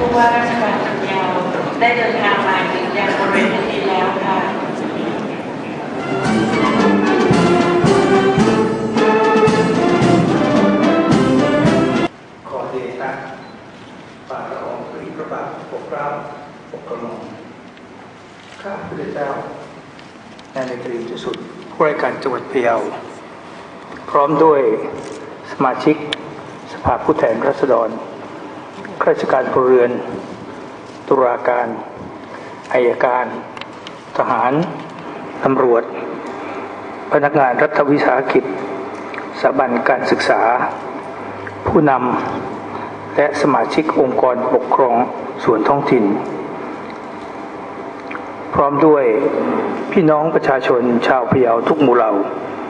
ว่าราชการจังหวัดพะเยาได้เดินทางมาถึงยังบริเวณนี้แล้วค่ะขอเดชะฝ่าละอองธุลีพระบาทปกเกล้าปกกระหม่อมข้าพระเจ้านายตรีจุสุดผู้ราชการจังหวัดพะเยาพร้อมด้วยสมาชิกสภาผู้แทนราษฎรข้าราชการพลเรือนตุลาการอัยการทหารตำรวจพนักงานรัฐวิสาหกิจสถาบันการศึกษาผู้นำและสมาชิกองค์กรปกครองส่วนท้องถิ่นพร้อมด้วยพี่น้องประชาชนชาวพะเยาทุกหมู่เหล่า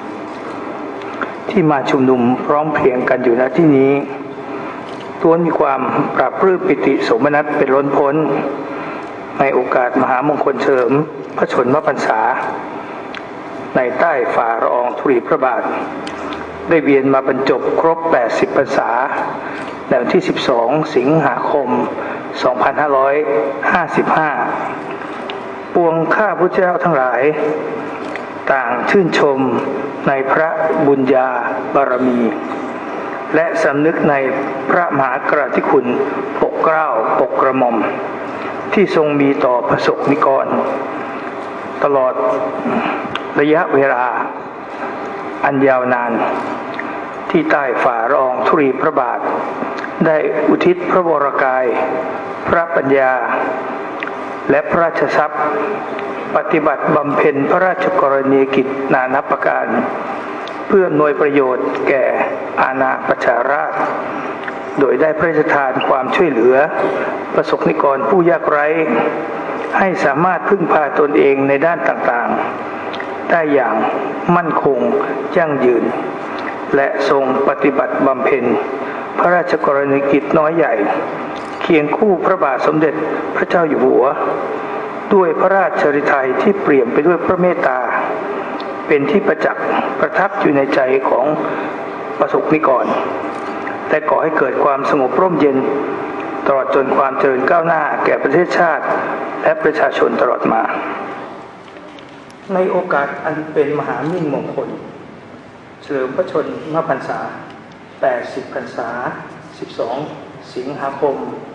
ที่มาชุมนุมพร้อมเพรียงกันอยู่ณที่นี้ล้วนมีความปราบปลื้มปิติโสมนัสเป็นล้นพ้นในโอกาสมหามงคลเฉลิมพระชนมพรรษาในใต้ฝ่าละอองธุลีพระบาทได้เวียนมาบรรจบครบ80พรรษาในวันที่12สิงหาคม2555ปวงข้าพุทธเจ้าทั้งหลายต่างชื่นชมในพระบุญญาบารมีและสำนึกในพระมหากรุณาธิคุณปกเกล้าปกกระหม่อมที่ทรงมีต่อประสบนิกรตลอดระยะเวลาอันยาวนานที่ใต้ฝ่าละอองธุลีพระบาทได้อุทิศพระวรกายพระปัญญาและพระราชทรัพย์ปฏิบัติบำเพ็ญพระราชกรณียกิจนานับประการเพื่ออำนวยประโยชน์แก่อาณาประชาราษฎร์โดยได้พระราชทานความช่วยเหลือประสบนิกรผู้ยากไร้ให้สามารถพึ่งพาตนเองในด้านต่างๆได้อย่างมั่นคงยั่งยืนและทรงปฏิบัติบำเพ็ญพระราชกรณียกิจน้อยใหญ่เคียงคู่พระบาทสมเด็จพระเจ้าอยู่หัวด้วยพระราชฤทัยที่เปี่ยมไปด้วยพระเมตตาเป็นที่ประจักษ์ประทับอยู่ในใจของประสบนิกรและก่อให้เกิดความสงบร่มเย็นตลอดจนความเจริญก้าวหน้าแก่ประเทศชาติและประชาชนตลอดมาในโอกาสอันเป็นมหามิ่งมงคลเฉลิมพระชนมพรรษา80พรรษา12สิงหาคม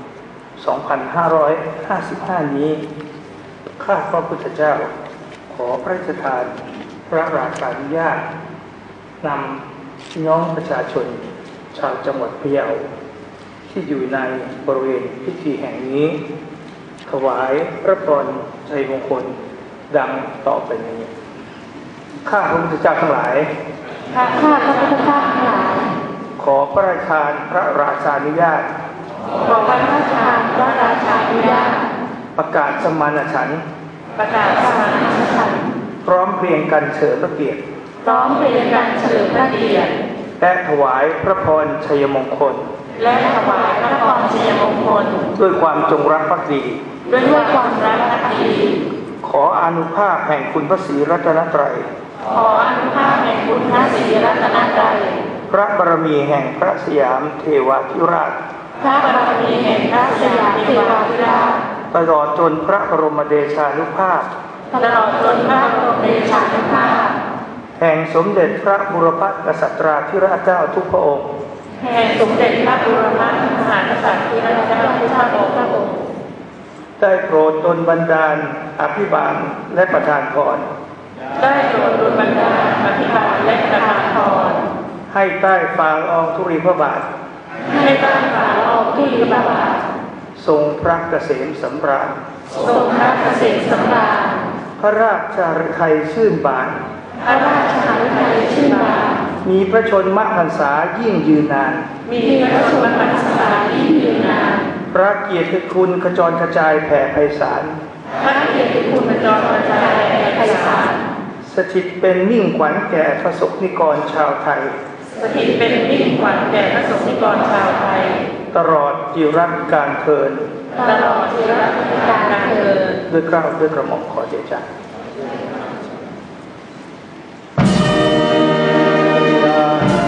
2555นี้ข้าพระพุทธเจ้าขอพระราชทานพระราชานุญาตนำพี่น้องประชาชนชาวจังหวัดพะเยาที่อยู่ในบริเวณพิธีแห่งนี้ถวายพระพรชัยมงคลดังต่อไปนี้ข้าพระพุทธเจ้าทั้งหลายข้าพระพุทธเจ้าทั้งหลายขอพระราชทานพระราชานุญาตขอพระราชทานพระราชานุญาตประกาศสมณฉันท์ประกาศสมณฉันท์พร้อมเพรียงกันเฉลิมพระเกียรติพร้อมเพรียงกันเฉลิมพระเกียรติและถวายพระพรชัยมงคลและถวายพระพรชัยมงคลด้วยความจงรักภักดีด้วยความรักภักดีขออานุภาพแห่งคุณพระศรีรัตนตรัยขออานุภาพแห่งคุณพระศรีรัตนตรัยพระบารมีแห่งพระสยามเทวทิราชพระบารมีแห่งพระสยามเทวทิราชตลอดจนพระบรมเดชานุภาพตลอดจนพระบรมเดชานุภาพแห่งสมเด็จพระบุรพกษัตราธิราชเจ้าทุกพระองค์แห่งสมเด็จพระบุรพมหากษัตริย์ธิราชเจ้าทุกพระองค์ได้โปรดดลบันดาลอภิบาลและประทานพรได้โปรดดลบันดาลอภิบาลและประทานพรให้ใต้ฝ่าละอองธุลีพระบาทให้ใต้ฝ่าละอองธุลีพระบาททรงพระเกษมสำราญทรงพระเกษมสำราญพระราชาฤทัยชื่นบานพระราชาฤทัยชื่นบานมีพระชนมพรรษายิ่งยืนนานมีพระชนมพรรษายิ่งยืนนานพระเกียรติคุณขจรกระจายแผ่ไพศาลพระเกียรติคุณขจรกระจายแผ่ไพศาลสถิตเป็นมิ่งขวัญแก่ประสบนิกรชาวไทยสถิตเป็นมิ่งขวัญแก่ประสบนิกรชาวไทยตลอดจิรัติการเทินตลอดจิรัติการเทินด้วยเกล้าด้วยกระหม่อมขอเดชะ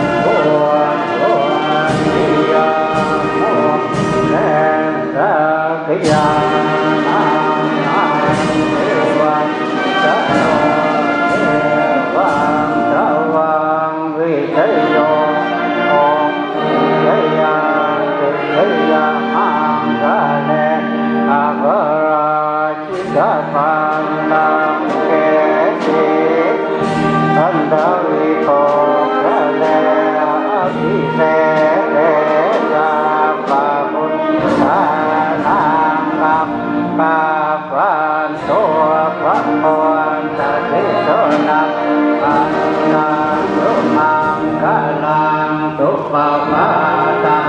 โโยโอเยยังตุเยยังมังกะเลอะภราชิตาปันนังเกติสันทวิโกกะเลอะภิเศษเตปะพุทธานังกัปปะปันโตภะคะวันตะทิโสนะปันนังสุมังกะลังสุปปะปะตัง